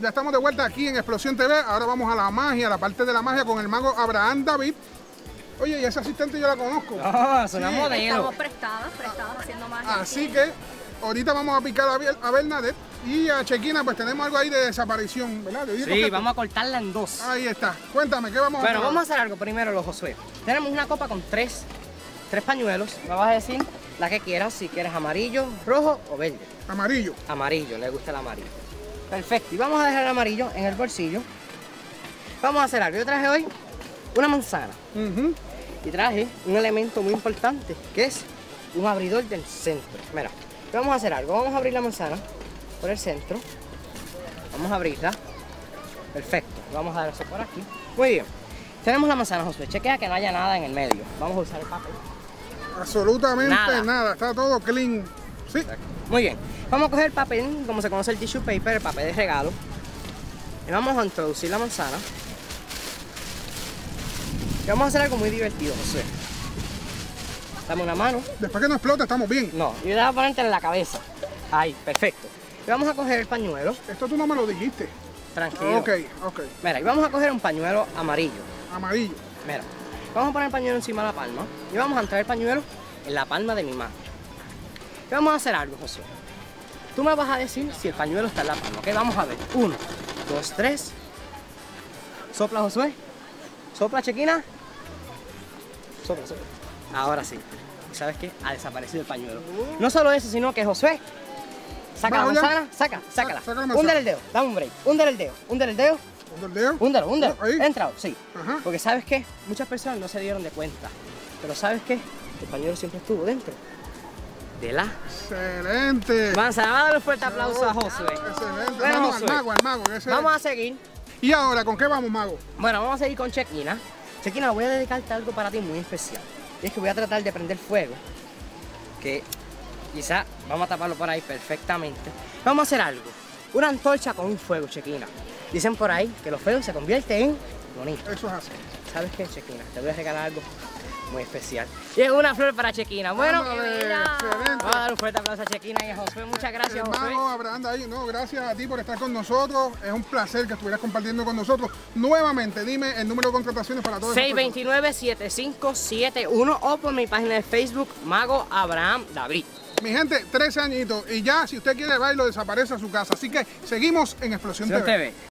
Ya estamos de vuelta aquí en Explosión TV. Ahora vamos a la magia, a la parte de la magia con el mago Abraham David. Oye, y esa asistente yo la conozco. No, es una modelo. Estamos prestadas haciendo magia. Así que ahorita vamos a picar a Bernadette y a Chequina, pues tenemos algo ahí de desaparición, ¿verdad? Sí, vamos a cortarla en dos. Ahí está. Cuéntame, ¿qué vamos a hacer? Bueno, vamos a hacer algo primero, los Josué. Tenemos una copa con tres pañuelos. Me vas a decir la que quieras, si quieres amarillo, rojo o verde. Amarillo. Amarillo, le gusta el amarillo. Perfecto, y vamos a dejar el amarillo en el bolsillo. Vamos a hacer algo. Yo traje hoy una manzana. Y traje un elemento muy importante, que es un abridor del centro. Mira, vamos a hacer algo. Vamos a abrir la manzana por el centro. Vamos a abrirla. Perfecto. Vamos a dar eso por aquí. Muy bien. Tenemos la manzana, Josué. Chequea que no haya nada en el medio. Vamos a usar el papel. Absolutamente nada. Está todo clean. Sí. Muy bien. Vamos a coger el papel, como se conoce el tissue paper, el papel de regalo. Y vamos a introducir la manzana. Y vamos a hacer algo muy divertido, Josué. Dame una mano. Después que no explote, estamos bien. No, y voy a ponerte en la cabeza. Ahí, perfecto. Y vamos a coger el pañuelo. Esto tú no me lo dijiste. Tranquilo. Ok. Mira, y vamos a coger un pañuelo amarillo. Amarillo. Mira, vamos a poner el pañuelo encima de la palma. Y vamos a entrar el pañuelo en la palma de mi mano. Y vamos a hacer algo, Josué. Tú me vas a decir si el pañuelo está en la palma. Ok, vamos a ver. 1, 2, 3. Sopla, Josué. Sopla, Chequina. Sopla. Ahora sí. ¿Y sabes qué? Ha desaparecido el pañuelo. No solo eso, sino que Josué, saca la manzana, sácala. Saca la manzana. Húndele el dedo, dame un break. Húndele el dedo. ¿Hunde el dedo? Húndelo. Ahí. Entra, sí. Ajá. Porque ¿sabes qué? Muchas personas no se dieron de cuenta. Pero ¿sabes qué? El pañuelo siempre estuvo dentro de la Excelente. manzana. Vamos a darle un fuerte aplauso a Josué. Excelente. Bueno, Vamos Josué. al mago. Vamos a seguir. ¿Y ahora con qué vamos, mago? Bueno, vamos a seguir con Chequina. Chequina, voy a dedicarte algo para ti muy especial. Y es que voy a tratar de prender fuego. Que quizá vamos a taparlo por ahí perfectamente. Vamos a hacer algo. Una antorcha con un fuego, Chequina. Dicen por ahí que los fuegos se convierten en bonitos. Eso es así. ¿Sabes qué, Chequina? Te voy a regalar algo muy especial. Y es una flor para Chequina. Bueno, Excelente. vamos a dar un fuerte aplauso a Chequina y a Josué. Muchas gracias, Josué. Mago Abraham David, no, gracias a ti por estar con nosotros. Es un placer que estuvieras compartiendo con nosotros. Nuevamente, dime el número de contrataciones para todos. 629-7571 o por mi página de Facebook, Mago Abraham David. Mi gente, 13 añitos y ya, si usted quiere bailo, desaparece a su casa. Así que seguimos en Explosión TV.